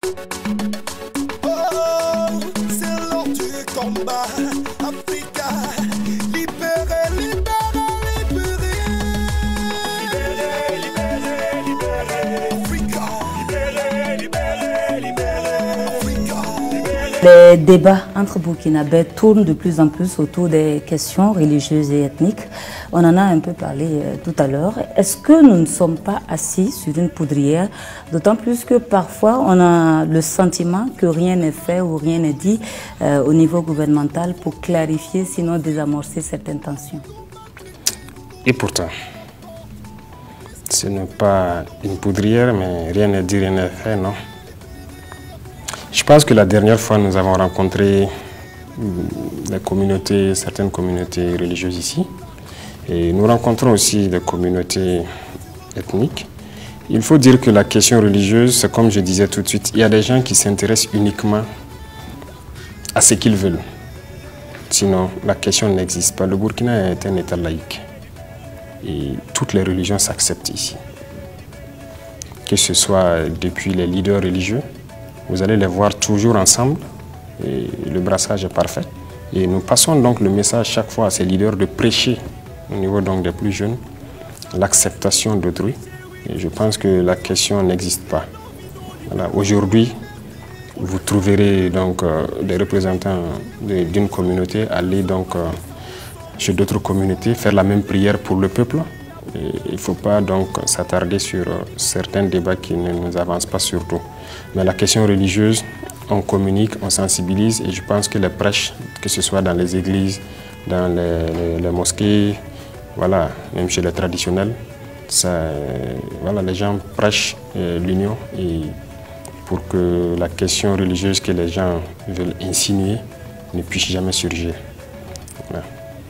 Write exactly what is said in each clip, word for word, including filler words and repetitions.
Oh, c'est l'heure du combat. Africa, libéré, libéré, libéré. Libéré, libéré, libéré. Africa, libéré, libéré, libéré. Africa, libéré. Les débats entre Burkinabés tournent de plus en plus autour des questions religieuses et ethniques. On en a un peu parlé euh, tout à l'heure. Est-ce que nous ne sommes pas assis sur une poudrière, d'autant plus que parfois on a le sentiment que rien n'est fait ou rien n'est dit euh, au niveau gouvernemental pour clarifier, sinon désamorcer certaines tensions? Et pourtant, ce n'est pas une poudrière, mais rien n'est dit, rien n'est fait, non. Je pense que la dernière fois, nous avons rencontré des communautés, certaines communautés religieuses ici. Et nous rencontrons aussi des communautés ethniques. Il faut dire que la question religieuse, c'est comme je disais tout de suite, il y a des gens qui s'intéressent uniquement à ce qu'ils veulent. Sinon, la question n'existe pas. Le Burkina est un État laïque. Et toutes les religions s'acceptent ici. Que ce soit depuis les leaders religieux, vous allez les voir toujours ensemble. Et le brassage est parfait. Et nous passons donc le message chaque fois à ces leaders de prêcher au niveau donc des plus jeunes l'acceptation d'autrui. Et je pense que la question n'existe pas. Voilà. Aujourd'hui, vous trouverez donc euh, des représentants d'une communauté aller donc euh, chez d'autres communautés faire la même prière pour le peuple. Et il ne faut pas donc s'attarder sur euh, certains débats qui ne nous avancent pas surtout. Mais la question religieuse, on communique, on sensibilise et je pense que les prêches, que ce soit dans les églises, dans les, les, les mosquées, voilà, même chez les traditionnels, ça, voilà, les gens prêchent euh, l'union et pour que la question religieuse que les gens veulent insinuer ne puisse jamais surgir. Voilà.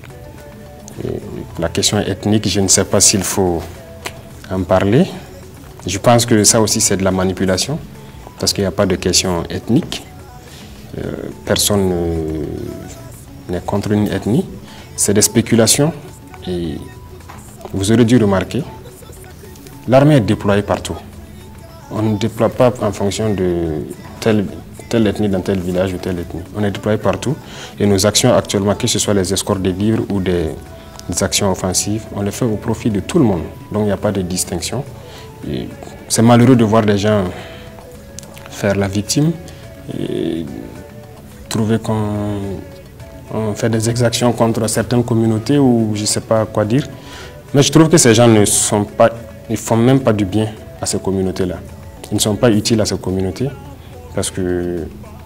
La question ethnique, je ne sais pas s'il faut en parler. Je pense que ça aussi c'est de la manipulation parce qu'il n'y a pas de question ethnique. Euh, personne n'est contre une ethnie. C'est des spéculations et vous aurez dû remarquer, l'armée est déployée partout. On ne déploie pas en fonction de telle, telle ethnie dans tel village ou telle ethnie. On est déployé partout et nos actions actuellement, que ce soit les escortes des vivres ou des, des actions offensives, on les fait au profit de tout le monde. Donc il n'y a pas de distinction. C'est malheureux de voir des gens faire la victime et trouver qu'on on fait des exactions contre certaines communautés ou je ne sais pas quoi dire. Mais je trouve que ces gens ne sont pas, ils font même pas du bien à ces communautés-là. Ils ne sont pas utiles à ces communautés parce que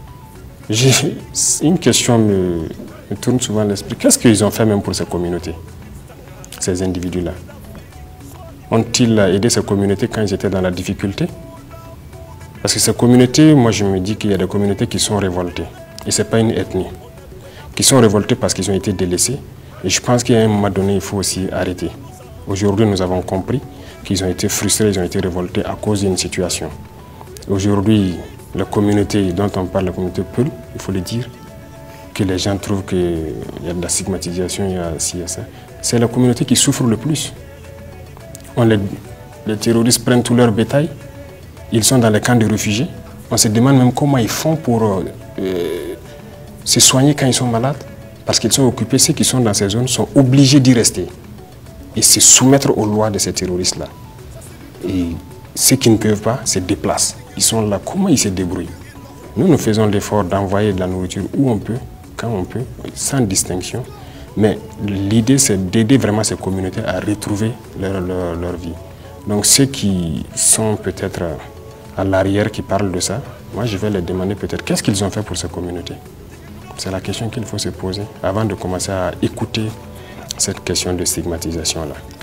une question me, me tourne souvent l'esprit. Qu'est-ce qu'ils ont fait même pour ces communautés, ces individus-là? Ont-ils aidé ces communautés quand ils étaient dans la difficulté? Parce que ces communautés, moi je me dis qu'il y a des communautés qui sont révoltées. Et ce n'est pas une ethnie. Qui sont révoltées parce qu'ils ont été délaissés. Et je pense qu'à un moment donné, il faut aussi arrêter. Aujourd'hui, nous avons compris qu'ils ont été frustrés, ils ont été révoltés à cause d'une situation. Aujourd'hui, la communauté dont on parle, la communauté Peul, il faut le dire, que les gens trouvent qu'il y a de la stigmatisation, il y a ci et ça. C'est la communauté qui souffre le plus. On les, les terroristes prennent tout leur bétail, ils sont dans les camps de réfugiés. On se demande même comment ils font pour euh, se soigner quand ils sont malades. Parce qu'ils sont occupés, ceux qui sont dans ces zones sont obligés d'y rester et se soumettre aux lois de ces terroristes-là. Et ceux qui ne peuvent pas se déplacent. Ils sont là, comment ils se débrouillent? Nous, nous faisons l'effort d'envoyer de la nourriture où on peut, quand on peut, sans distinction. Mais l'idée, c'est d'aider vraiment ces communautés à retrouver leur, leur, leur vie. Donc ceux qui sont peut-être à l'arrière, qui parlent de ça, moi je vais les demander peut-être qu'est-ce qu'ils ont fait pour ces communautés. C'est la question qu'il faut se poser avant de commencer à écouter cette question de stigmatisation-là.